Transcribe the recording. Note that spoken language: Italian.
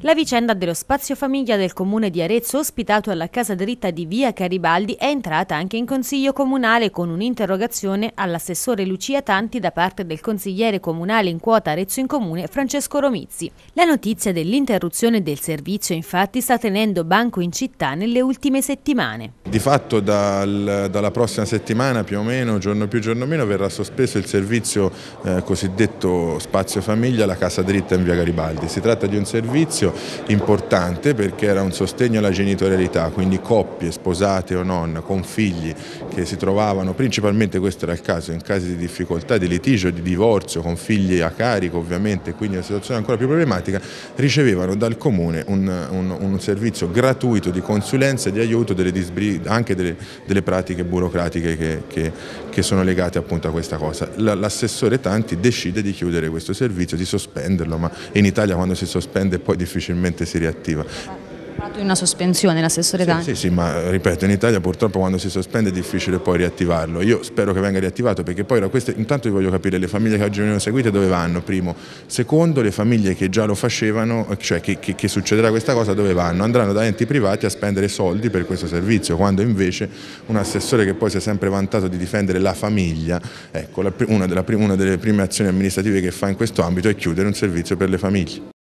La vicenda dello spazio famiglia del comune di Arezzo, ospitato alla casa dritta di via Garibaldi, è entrata anche in consiglio comunale con un'interrogazione all'assessore Lucia Tanti da parte del consigliere comunale in quota Arezzo in Comune Francesco Romizzi. La notizia dell'interruzione del servizio infatti sta tenendo banco in città nelle ultime settimane. Di fatto dalla prossima settimana più o meno, giorno più giorno meno, verrà sospeso il servizio cosiddetto spazio famiglia alla casa dritta in via Garibaldi. Si tratta di un servizio importante perché era un sostegno alla genitorialità, quindi coppie sposate o non con figli che si trovavano, principalmente questo era il caso, in casi di difficoltà, di litigio, di divorzio, con figli a carico ovviamente, quindi una situazione ancora più problematica, ricevevano dal comune un servizio gratuito di consulenza e di aiuto anche delle pratiche burocratiche che sono legate appunto a questa cosa. L'assessore Tanti decide di chiudere questo servizio, di sospenderlo, ma in Italia quando si sospende poi difficilmente si riattiva. Di una sospensione l'assessore Tanti? Sì, ma ripeto, in Italia purtroppo quando si sospende è difficile poi riattivarlo. Io spero che venga riattivato perché poi intanto vi voglio capire le famiglie che oggi vengono seguite dove vanno, primo. Secondo, le famiglie che già lo facevano, cioè che succederà questa cosa, dove vanno? Andranno da enti privati a spendere soldi per questo servizio, quando invece un assessore che poi si è sempre vantato di difendere la famiglia, ecco, una delle prime azioni amministrative che fa in questo ambito è chiudere un servizio per le famiglie.